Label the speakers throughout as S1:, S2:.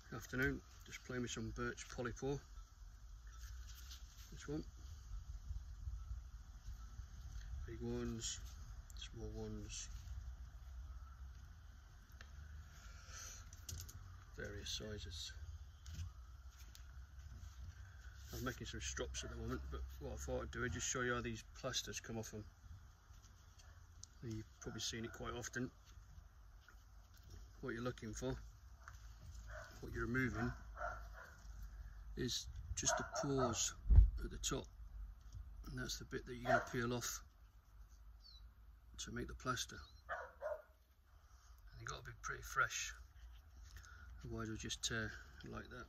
S1: Afternoon, just playing with some Birch Polypore. This one, big ones, small ones, various sizes. I'm making some strops at the moment, but what I thought I'd do is just show you how these plasters come off them. You've probably seen it quite often. What you're looking for, what you're removing, is just the pores at the top, and that's the bit that you're going to peel off to make the plaster. And you've got to be pretty fresh, otherwise it'll just tear like that.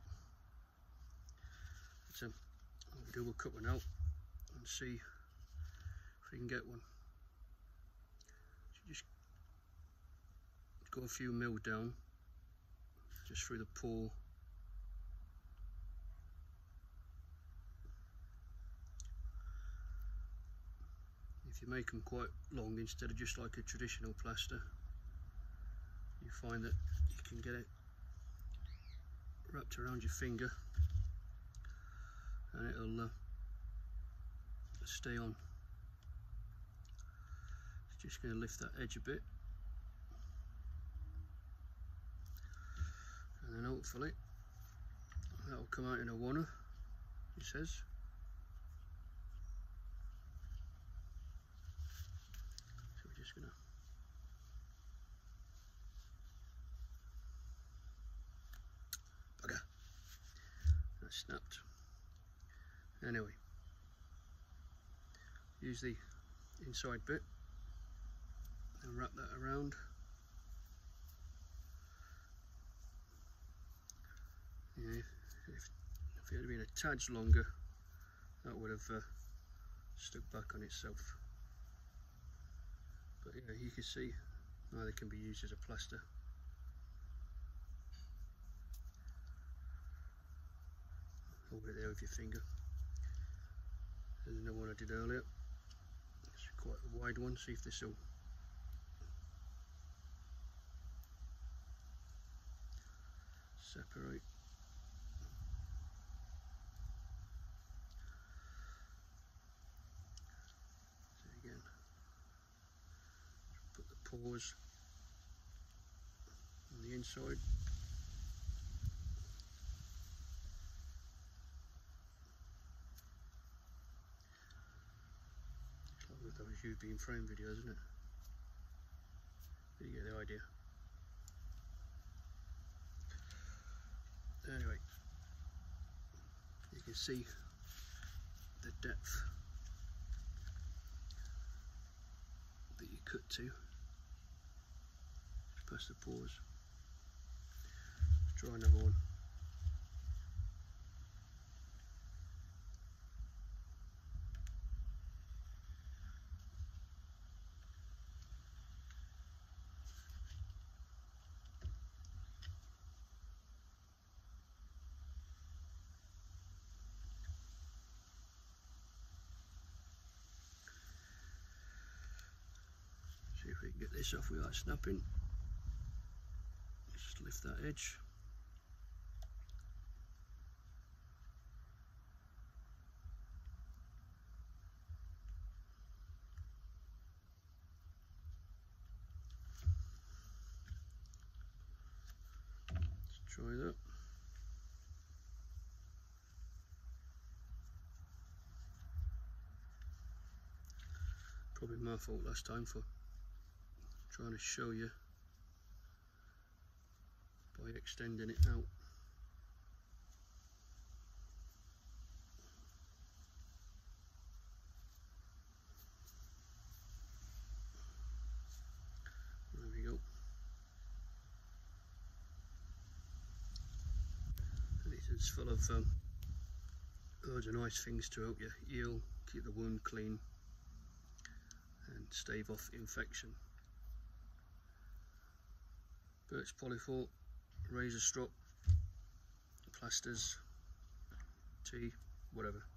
S1: So we'll cut one out and see if we can get one. So just go a few mil down just through the pore. If you make them quite long instead of just like a traditional plaster, you find that you can get it wrapped around your finger and it'll stay on. Just going to lift that edge a bit, and then hopefully that will come out in a oneer, it says. So we're just going to bugger, that snapped. Anyway, use the inside bit and wrap that around. Yeah, if it had been a tad longer, that would have stuck back on itself. But yeah, you can see now they can be used as a plaster. Hold it there with your finger. There's another one I did earlier. It's quite a wide one. See if this will separate. So again, put the pores on the inside. It's like with those U-beam frame videos, isn't it? But you get the idea. Anyway, you can see the depth that you cut to past the pores. Let's try another one. See if we can get this off without snapping. Just lift that edge. Let's try that. Probably my fault last time for trying to show you by extending it out. There we go. And it's full of loads of nice things to help you heal, keep the wound clean and stave off infection. Birch Polypore, razor strop, plasters, tea, whatever.